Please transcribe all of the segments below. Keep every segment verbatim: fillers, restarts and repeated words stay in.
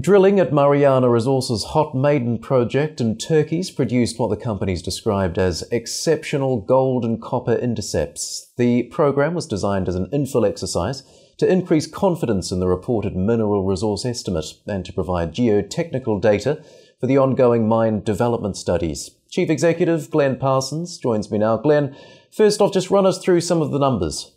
Drilling at Mariana Resources' Hot Maden project in Turkey's produced what the company's described as exceptional gold and copper intercepts. The program was designed as an infill exercise to increase confidence in the reported mineral resource estimate and to provide geotechnical data for the ongoing mine development studies. Chief Executive Glen Parsons joins me now. Glen, first off, just run us through some of the numbers.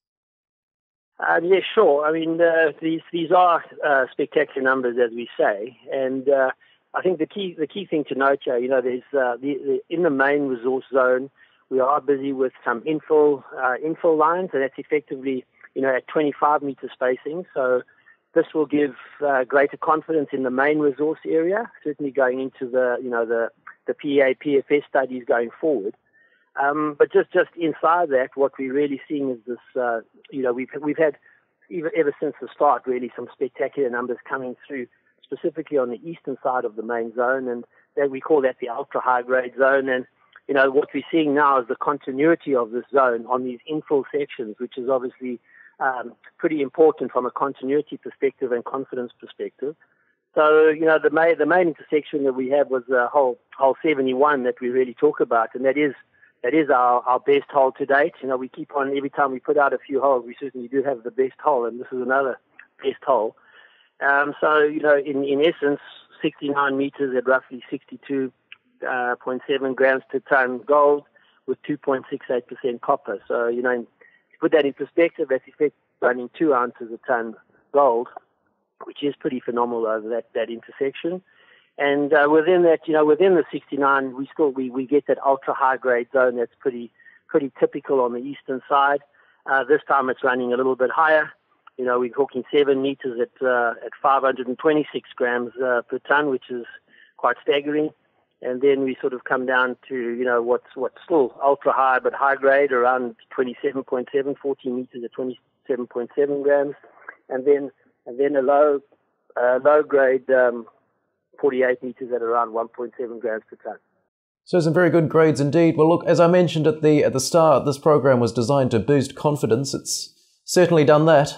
Uh, yeah, sure. I mean, uh, these these are uh, spectacular numbers, as we say, and uh, I think the key the key thing to note here, you know, there's uh, the, the in the main resource zone, we are busy with some infill uh, infill lines, and that's effectively, you know, at twenty-five metre spacing. So this will give uh, greater confidence in the main resource area, certainly going into the you know the the P E A P F S studies going forward. Um, but just, just inside that, what we're really seeing is this, uh, you know, we've, we've had, even, ever since the start, really some spectacular numbers coming through, specifically on the eastern side of the main zone, and that we call that the ultra-high-grade zone. And, you know, what we're seeing now is the continuity of this zone on these infill sections, which is obviously um, pretty important from a continuity perspective and confidence perspective. So, you know, the main, the main intersection that we had was uh, hole, hole seventy-one that we really talk about, and that is That is our, our best hole to date. You know, we keep on, every time we put out a few holes, we certainly do have the best hole, and this is another best hole. Um, so, you know, in, in essence, sixty-nine metres at roughly sixty-two point seven grams per tonne gold with two point six eight percent copper. So, you know, to put that in perspective, that's effectively running two ounces a tonne gold, which is pretty phenomenal over that, that intersection. And uh, within that, you know, within the sixty-nine, we still we, we get that ultra high grade zone that's pretty pretty typical on the eastern side. Uh, this time it's running a little bit higher. You know, we're talking seven meters at uh, at five hundred twenty-six grams uh, per ton, which is quite staggering. And then we sort of come down to, you know, what's what's still ultra high but high grade, around twenty-seven point seven, fourteen meters at twenty-seven point seven grams, and then and then a low uh, low grade. Um, forty-eight metres at around one point seven grams per tonne. So some very good grades indeed. Well, look, as I mentioned at the at the start, this program was designed to boost confidence. It's certainly done that.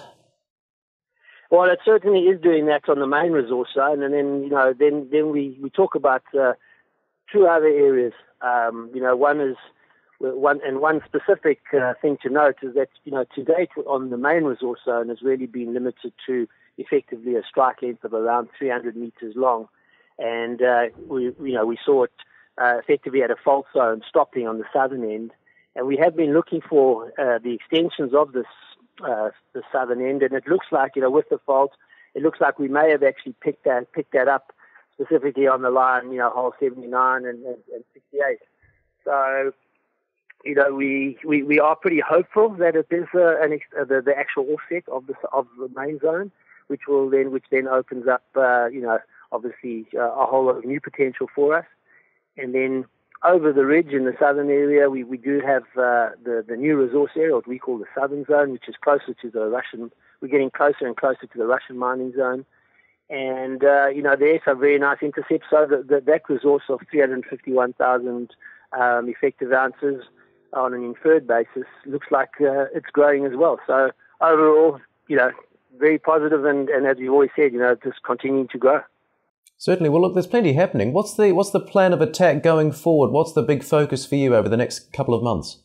Well, it certainly is doing that on the main resource zone, and then you know, then then we, we talk about uh, two other areas. Um, you know, one is one and one specific uh, thing to note is that you know to date on the main resource zone has really been limited to effectively a strike length of around three hundred metres long. And, uh, we, you know, we saw it uh, effectively at a fault zone stopping on the southern end. And we have been looking for uh, the extensions of this uh, the southern end. And it looks like, you know, with the fault, it looks like we may have actually picked that picked that up specifically on the line, you know, hole seventy-nine and, and, and sixty-eight. So, you know, we, we, we are pretty hopeful that it is uh, an ex- uh, the, the actual offset of the, of the main zone, which will then which then opens up, uh, you know, obviously uh, a whole lot of new potential for us. And then over the ridge in the southern area, we, we do have uh, the, the new resource area, what we call the southern zone, which is closer to the Russian, we're getting closer and closer to the Russian mining zone. And, uh, you know, there's some very nice intercepts. So the, the, that resource of three hundred fifty-one thousand um, effective ounces on an inferred basis looks like uh, it's growing as well. So overall, you know, very positive and, and as we've always said, you know, just continuing to grow. Certainly. Well, look, there's plenty happening. What's the what's the plan of attack going forward? What's the big focus for you over the next couple of months?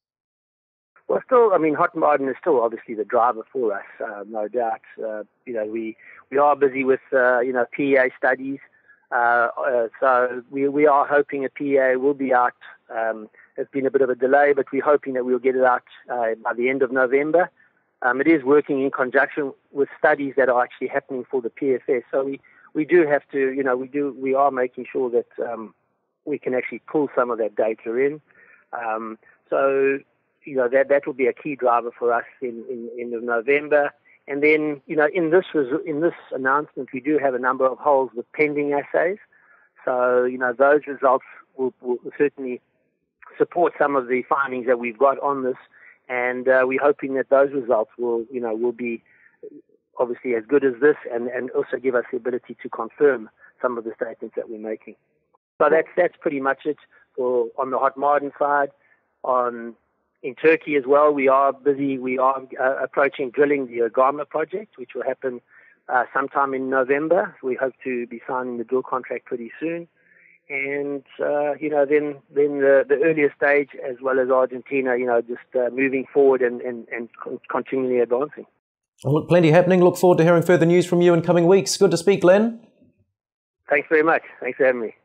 Well, still, I mean, Hot Maden is still obviously the driver for us, uh, no doubt. Uh, you know, we we are busy with uh, you know P E A studies, uh, uh, so we we are hoping a P E A will be out. Um, there's been a bit of a delay, but we're hoping that we'll get it out uh, by the end of November. Um, it is working in conjunction with studies that are actually happening for the P F S. So we, we do have to, you know, we do we are making sure that um, we can actually pull some of that data in. Um, so, you know, that that will be a key driver for us in, in, in November. And then, you know, in this in this announcement, we do have a number of holes with pending assays. So, you know, those results will, will certainly support some of the findings that we've got on this. And uh, we're hoping that those results will, you know, will be obviously as good as this, and, and also give us the ability to confirm some of the statements that we're making. So that's that's pretty much it for on the Hot Maden side. On in Turkey as well, we are busy. We are uh, approaching drilling the Agama project, which will happen uh, sometime in November. We hope to be signing the drill contract pretty soon. And, uh, you know, then then the, the earlier stage, as well as Argentina, you know, just uh, moving forward and, and, and continually advancing. Well, look, plenty happening. Look forward to hearing further news from you in coming weeks. Good to speak, Glen. Thanks very much. Thanks for having me.